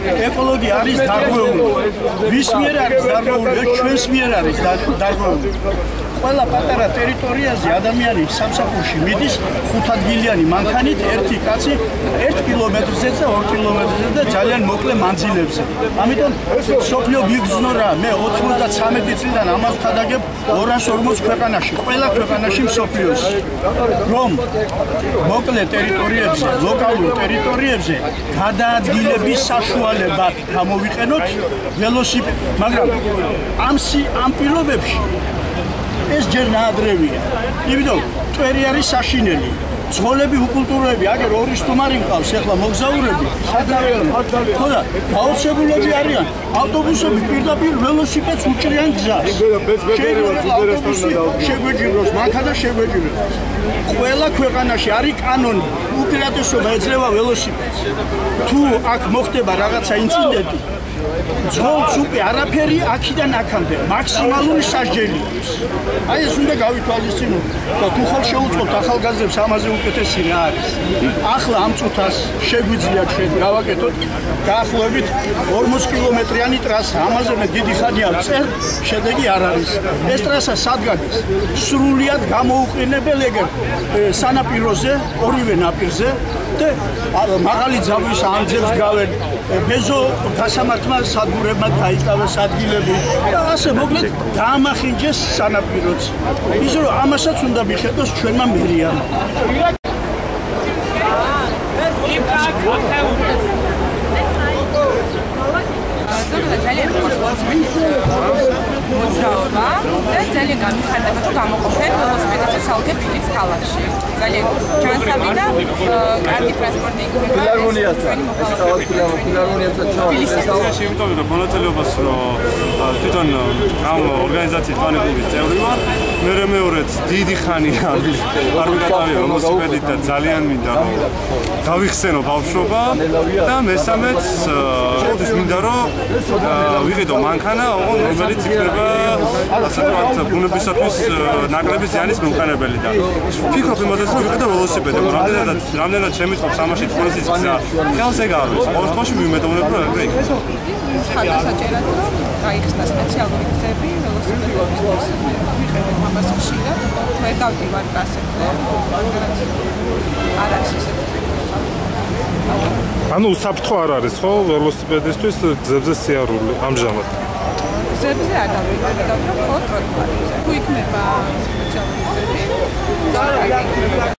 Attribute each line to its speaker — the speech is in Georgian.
Speaker 1: ეკოლოგია არის დარღვეული. ვის მიერ არის დარღვეული? ჩვენს მიერ არის დარღვეული. ყველა პატარა ტერიტორიაზე ადამიანი სამსახურში მიდის 5 ადგილიანი მანქანით, ერთი კაცი 1 კილომეტრზე და 2 კილომეტრზე და ძალიან მოკლე მანძილებზე. ამიტომ სოფლიო გიგზნო რა, მე 93 წლიდან ამას ვხადაგებ 240 ქვეყანაში, ყველა ქვეყანაში მსოფლიოში. რომ მოკლე ტერიტორიებზე, ლოკალურ ტერიტორიებზე გადაადგილების საშუალებად გამოვიყენოთ ველოსიპედი, მაგრამ ამ პირობებში ეს ჯერ ნაადრევია. იმიტომ წვერი არის საშინელი. ძღოლები უკულტურები, აგერ ორი სტუმარი მყავს, ახლა მოგზაურები, სადავენ. ხოდა, გაოცებულები არიან. ავტობუსები პირდაპირ ველოსიპედს უჭრიან გზას. შეიძლება ავტობუსი შეგვეჭიროს, მანქანა შეგვეჭიროს. ყველა ქვეყანაში არის კანონი, უპირატესობა ეძლევა ველოსიპედს. თუ აქ მოხდება რაღაცა ინციდენტი, ძღოლს უკვე არაფერი აქიდან აქამდე, მაქსიმალური სასჯელი აქვს. აი ეს უნდა გავითვალისწინოთ და თუ ხარ შეუწყობთ ახალგაზრდებს ამაზე უკეთესი რა არის. ახლა ამ წუთას შეგვიძლია ჩვენ გავაკეთოთ დაახლოებით 40 კილომეტრიანი ტრასა. ამაზე მე დიდი ხანია ვწერ, შედეგი არ არის. ეს ტრასა სად გადის? სრულიად გამოუყენებელ ეგერ სანაპიროზე, ორივე ნაპირზე და მაღალი ძაბვის ანძებს გავენ ბეზო გასამართმა სადგურებმა დაიკავეს ადგილები და ასე მოკლედ დაამახინჯეს სანაპიროც. ისე რომ ამასაც უნდა მიხედოს ჩვენმა მერიამ.
Speaker 2: ძალიან მოძრაობა და ძალიან განიხარდება თუ გამოყოფენ ველოსიპედისტებს ალგე ფილის ქალაქში. ძალიან ჯანსაღი და კარგი ტრანსპორტი იქნება.
Speaker 3: ფილარმონიაში იმიტომდა მონაწილეობას თვითონ ამ ორგანიზაციის ფანკლუბის წევრი ვარ. მე მეორეც დიდი ხანია არ ვიკატარებ ველოსიპედით და ძალიან მინდა რომ გავიხსენო ბავშვობა და მესამეც ყოველთვის მინდა რომ ვიყიდო მანქანა, რომელიც იქნება ასე ვთქვათ, ბუნებისათვის ნაკლები ზიანის მომხმარებელი და ვფიქრობ იმაზე, რომ ვიყიდო ველოსიპედი, რამდენად შემიწყობს ამაში თვალის გზა. ხელს ეგ არ არის. ყოველ შემთხვევაში ვიმედოვნებ, რომ ეგრე იქნება.
Speaker 2: ხადასაჭერად რომ გაიხსნა სპეციალური გზები ველოსიპედისტებს. ვიყიდებ ამას ხშირად, მე დავდივარ ტრასებზე, არ არის ისეთი.
Speaker 4: ანუ უსაფრთხო არ არის ხო ველოსიპედისტვის გზებზე სიარული ამჟამად?
Speaker 2: გზებზე არ დავიყენებ, მხოლოდ ტროტუარებზე. თუ იქნება სპეციალური გზები,